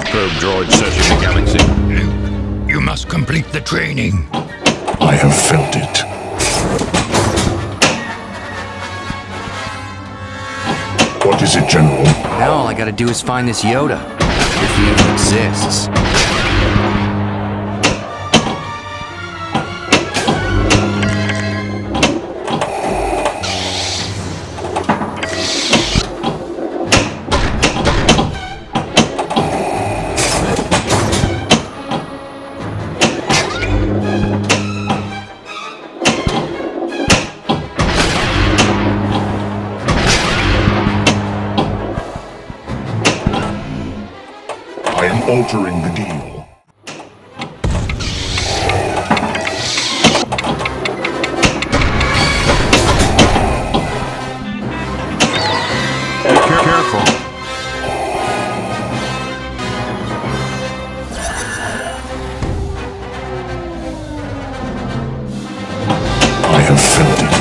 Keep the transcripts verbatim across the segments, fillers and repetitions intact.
probe droid searching the galaxy. Luke, you must complete the training. I have felt it. What is it, General? Now all I gotta do is find this Yoda, if he even exists. I am altering the deal. Be careful. I have felt it.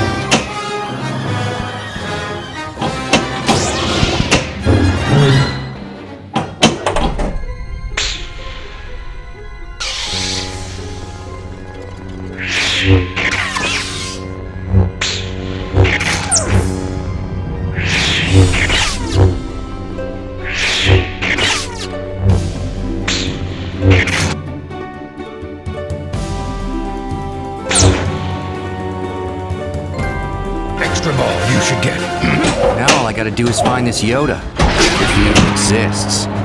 Extra ball you should get. Now all I gotta do is find this Yoda, if he even exists.